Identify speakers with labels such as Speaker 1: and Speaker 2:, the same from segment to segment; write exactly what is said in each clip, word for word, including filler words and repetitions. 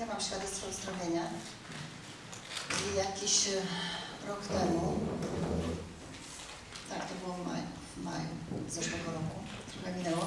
Speaker 1: Ja mam świadectwo uzdrowienia i jakiś rok temu, tak to było w maju, w maju zeszłego roku, trochę minęło,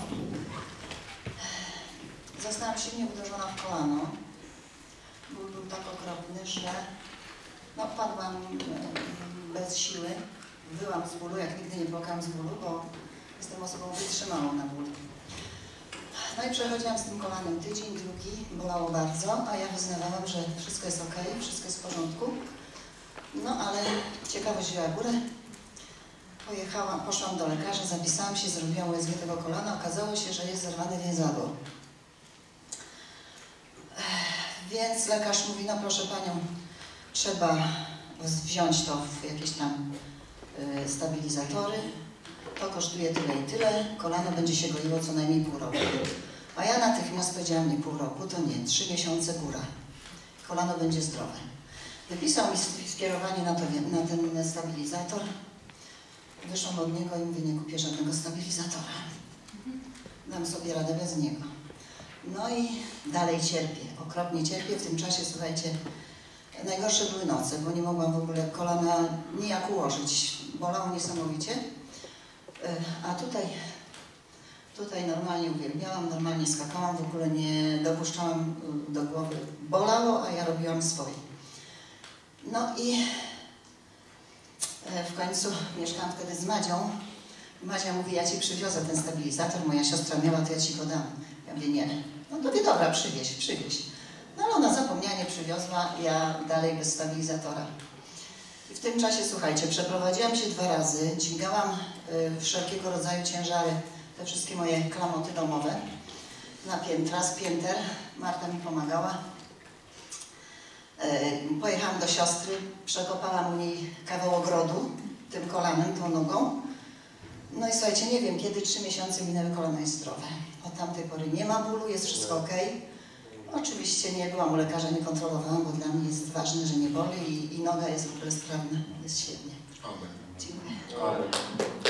Speaker 1: zostałam silnie uderzona w kolano. Ból był tak okropny, że no, padłam bez siły, wyłam z bólu, jak nigdy nie płakałam z bólu, bo jestem osobą wytrzymałą na ból. No i przechodziłam z tym kolanem tydzień, drugi, bolało bardzo, a ja wyznawałam, że wszystko jest ok, wszystko jest w porządku. No ale ciekawość wzięła górę. Pojechałam, poszłam do lekarza, zapisałam się, zrobiłam U S G tego kolana. Okazało się, że jest zerwane więzadło. Więc lekarz mówi, no proszę panią, trzeba wziąć to w jakieś tam y, stabilizatory. To kosztuje tyle i tyle, kolano będzie się goiło co najmniej pół roku. A ja natychmiast powiedziałam, nie pół roku, to nie, trzy miesiące góra. Kolano będzie zdrowe. Wypisał mi skierowanie na, to, na ten stabilizator. Wyszłam od niego i mówię, nie kupię żadnego stabilizatora. Dam sobie radę bez niego. No i dalej cierpię, okropnie cierpię. W tym czasie, słuchajcie, najgorsze były noce, bo nie mogłam w ogóle kolana nijak ułożyć. Bolało niesamowicie. A tutaj, tutaj normalnie uwielbiałam, normalnie skakałam, w ogóle nie dopuszczałam do głowy. Bolało, a ja robiłam swoje. No i w końcu mieszkałam wtedy z Madzią. Madzia mówi, ja ci przywiozę ten stabilizator, moja siostra miała, to ja ci go dam. Ja mówię, nie. No to wie, dobra, przywieź, przywieź. No ale ona zapomnianie przywiozła, ja dalej bez stabilizatora. I w tym czasie, słuchajcie, przeprowadziłam się dwa razy, dźwigałam y, wszelkiego rodzaju ciężary, te wszystkie moje klamoty domowe na piętra, z pięter. Marta mi pomagała. Y, pojechałam do siostry, przekopałam u niej kawał ogrodu tym kolanem, tą nogą. No i słuchajcie, nie wiem kiedy, trzy miesiące minęły, kolano jest zdrowe. Od tamtej pory nie ma bólu, jest wszystko ok. Oczywiście nie byłam u lekarza, nie kontrolowałam, bo dla mnie jest ważne, że nie boli i, i noga jest w ogóle sprawna. Jest świetnie. Dziękuję.